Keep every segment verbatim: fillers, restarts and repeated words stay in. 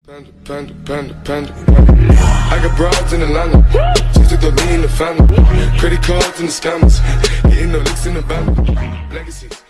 Panda, panda, panda, panda. I got broads in Atlanta, just took the lean in the family. Credit cards and the scammers, getting no licks in the band. Legacies.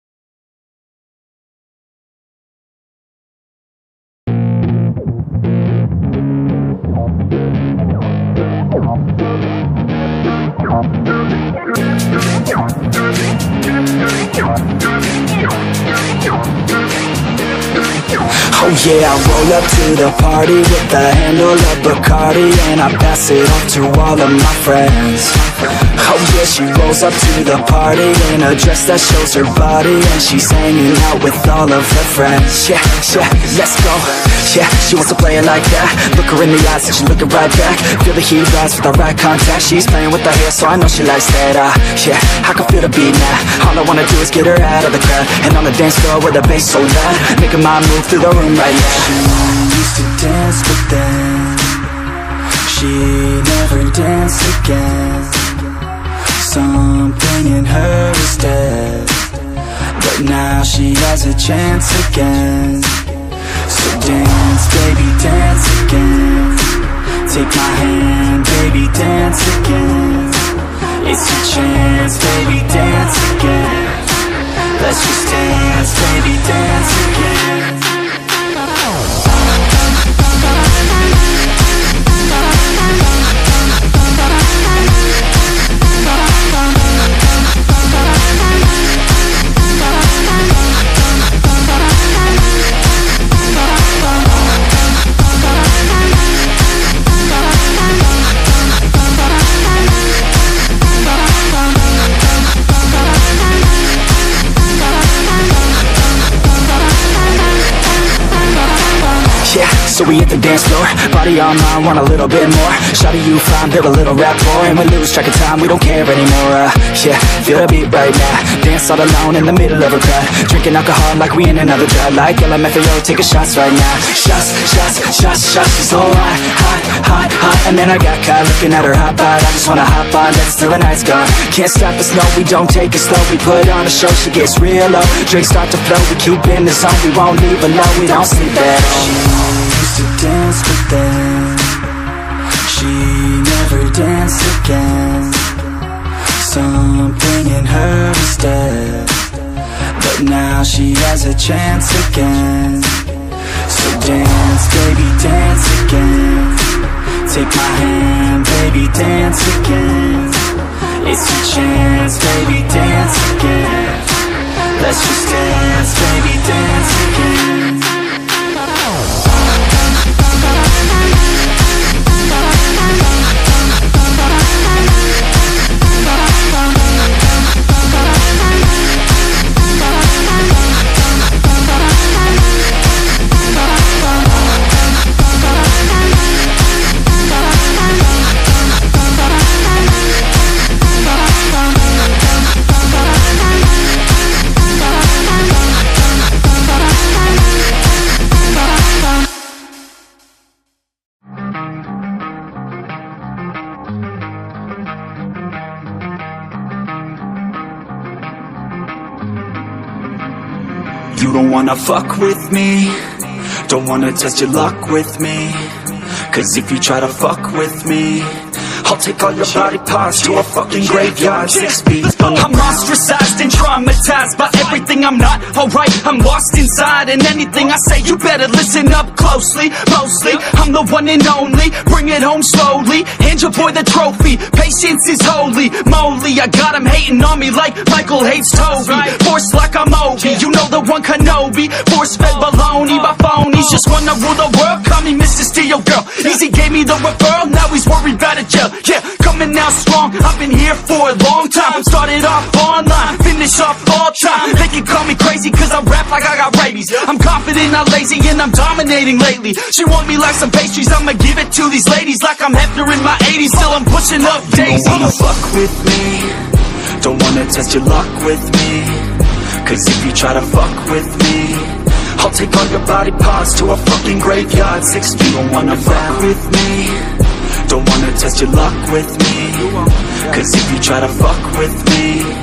Oh yeah, I roll up to the party with the handle of Bacardi, and I pass it off to all of my friends. Oh yeah, she rolls up to the party in a dress that shows her body, and she's hanging out with all of her friends. Yeah, yeah, let's go. Yeah, she wants to play it like that. Look her in the eyes and she's looking right back. Feel the heat rise with the right contact. She's playing with her hair, so I know she likes that. uh, Yeah, I can feel the beat now. All I wanna do is get her out of the crowd, and on the dance floor with the bass so loud, making my move through the room right now. She used to dance, but then she never danced again. Something in her is dead, but now she has a chance again. So dance, baby, dance again. Take my hand, baby, dance again. It's your chance, baby, dance again. Let's just dance, baby, dance again. So we hit the dance floor, body on mine, want a little bit more. Shawty, you fine, build a little rapport, and we lose track of time, we don't care anymore. uh, Yeah, feel the beat right now. Dance all alone in the middle of a crowd, drinking alcohol like we in another drought. Like L M F A O, taking shots right now. Shots, shots, shots, shots, she's so hot, hot, hot, hot. And then I got caught looking at her hot bod. I just wanna hop on, dance till the night's gone. Can't stop us, no, we don't take it slow. We put on a show, she gets real low. Drinks start to flow, we keep in the zone. We won't leave alone, we don't sleep at all. To dance, but then she never danced again. Something in her is dead, but now she has a chance again. So dance, baby, dance again. Take my hand, baby, dance again. It's your chance, baby, dance again. Let's just dance, baby, dance again. You don't wanna fuck with me, don't wanna test your luck with me. Cause if you try to fuck with me, I'll take all your body parts to a fucking graveyard. Six feet under. I'm ostracized and traumatized by everything I'm not. Alright, I'm lost inside, and anything I say you better listen up closely. Mostly, I'm the one and only. Bring it home slowly, hand your boy the trophy. Patience is holy moly. I got him hating on me like Michael hates Toby. Force like I'm Obi, you know the one Kenobi. Force fed baloney by phonies, just wanna rule the world. Call me Mister Steel Girl. Easy gave me the referral, now he's worried about a jail. Yeah, coming out strong, I've been here for a long time. Started off online, finish off all time. They can call me crazy cause I rap like I got rabies. I'm confident, not lazy, and I'm dominating lately. She want me like some pastries, I'ma give it to these ladies. Like I'm Hefner in my eighties, still I'm pushing up daisies. Don't wanna fuck with me, don't wanna test your luck with me. Cause if you try to fuck with me, I'll take all your body parts to a fucking graveyard. Six feet, don't wanna fuck with me, don't wanna test your luck with me. Cause if you try to fuck with me,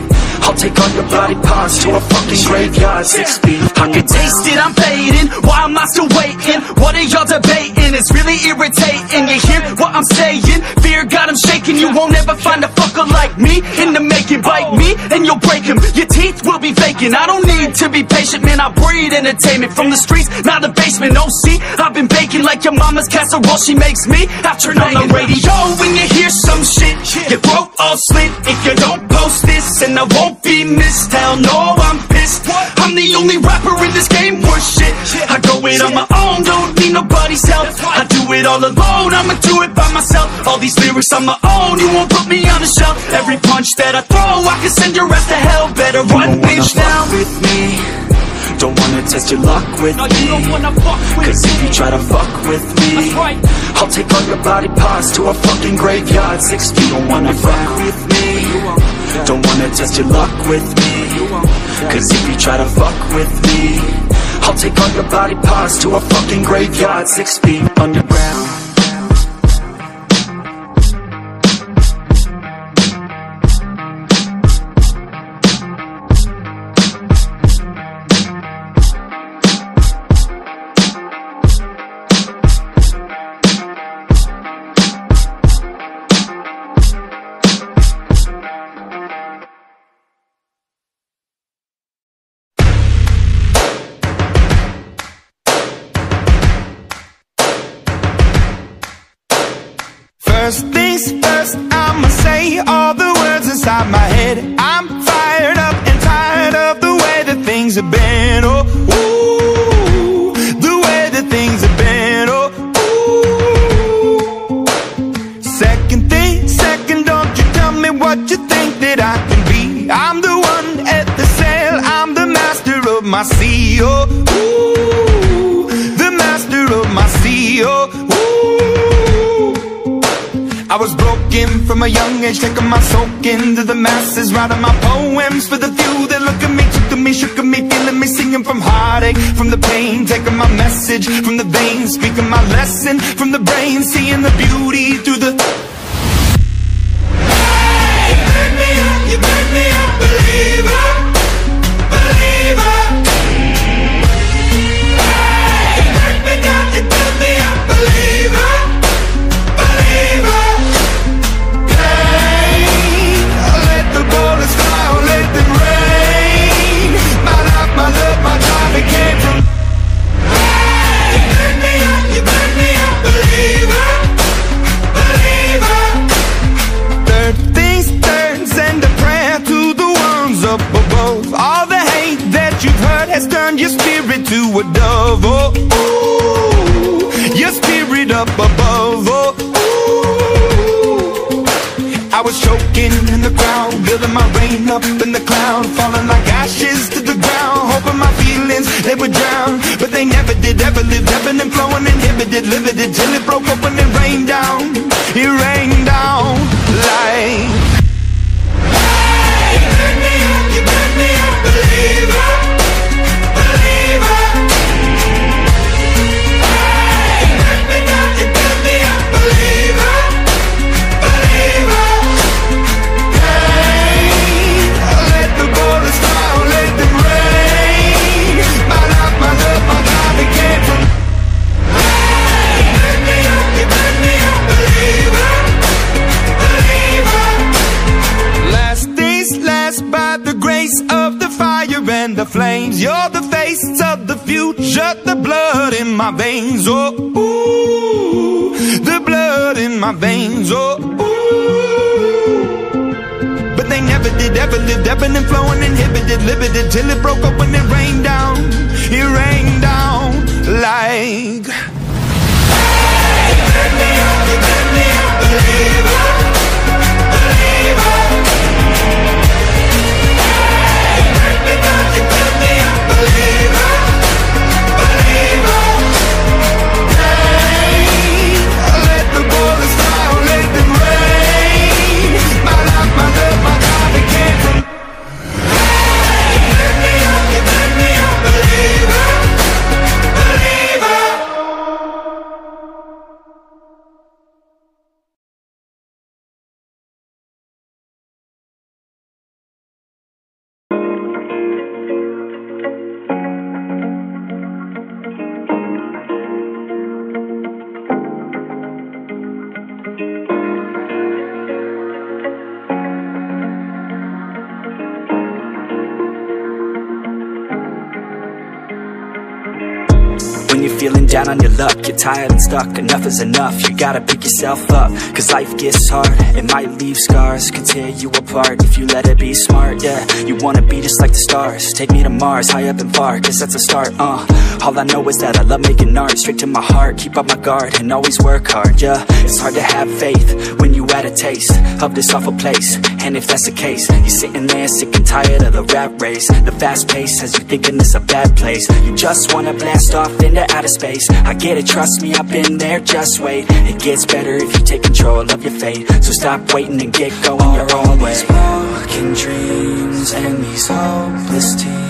I'll take all your body parts to a fucking graveyard, six feet. I can taste it, I'm fading. Why am I still waiting? What are y'all debating? It's really irritating. You hear what I'm saying? Fear got 'em shaking. You won't ever find a fucker like me in the making. Bite me and you'll break him. Your teeth will be vacant. I don't need to be patient, man. I breed entertainment from the streets, not the basement. Oh, see, I've been baking like your mama's casserole. She makes me. I turn on the radio when you hear some shit. Your throat all slit if you don't post this, and I won't be missed. Hell no, I'm pissed. I'm the only rapper in this game worth shit. I go it on my own, don't need nobody's help. I do it all alone, I'ma do it by myself. All these lyrics on my own, you won't put me on the shelf. Every punch that I throw, I can send your ass to hell. Better run, bitch, now. With me, don't wanna test your luck with No, me, you don't wanna fuck with cause me. if you try to fuck with me, That's right. I'll take all your body parts to a fucking graveyard, six feet. Don't wanna fuck with me, don't wanna test your luck with me, cause if you try to fuck with me, I'll take all your body parts to a fucking graveyard, six feet underground. First things first, I'ma say all the words inside my head. I'm fired up and tired of the way that things have been. Oh, ooh, the way that things have been. Oh, ooh. Second thing, second, don't you tell me what you think that I can be. I'm the one at the sail, I'm the master of my sea. Oh, ooh, the master of my sea. Oh, ooh. I was broken from a young age, taking my soak into the masses, writing my poems for the few that look at me, took to me, shook at me, feeling me, singing from heartache, from the pain, taking my message from the veins, speaking my lesson from the brain, seeing the beauty through the... Hey, you burn me up, you burn me up, believer, believer. Hey, you burn me down, you burn me up, believer, believer. My love, my drive, it came from. Hey, you burn me up, you burn me up, believer, believer. Third things third, send a prayer to the ones up above. All the hate that you've heard has turned your spirit to a dove. Oh, ooh, your spirit up above. Oh, ooh. I was choking in the crowd, building my rain up in the cloud, falling like ashes to the ground, hoping my feelings, they would drown, but they never did, ever lived, ebbing and flowing, inhibited, limited, till it broke open and rained down, it rained down like... Hey, you burn me up, you burn me up, believer, believer. Hey, you burn me down, you burn me up, believer, believer. And the flames, you're the face of the future, the blood in my veins, oh, ooh, the blood in my veins, oh, ooh. But they never did, ever lived, ebbing and flowing, inhibited, limited, till it broke up when it rained down, it rained down like... Hey, you burn me up, you burn me up, believer, believer. You burn me up, believer, believer. Hey, let the bullets fly, let them rain. My life, my love, my God, it came from. Hey, you burn me up, you burn me up, believer, believer. feeling down on your luck, you're tired and stuck, enough is enough, you gotta pick yourself up. Cause life gets hard, it might leave scars, could tear you apart if you let it be smart. Yeah, you wanna be just like the stars, take me to Mars, high up and far, cause that's a start. Uh, all I know is that I love making art, straight to my heart, keep up my guard and always work hard. Yeah, it's hard to have faith when you had a taste of this awful place, and if that's the case, you're sitting there sick and tired of the rat race. The fast pace has you thinking it's a bad place, you just wanna blast off into outer space. I get it, trust me, I've been there, just wait. It gets better if you take control of your fate, so stop waiting and get going your own way. Broken dreams and these hopeless tears,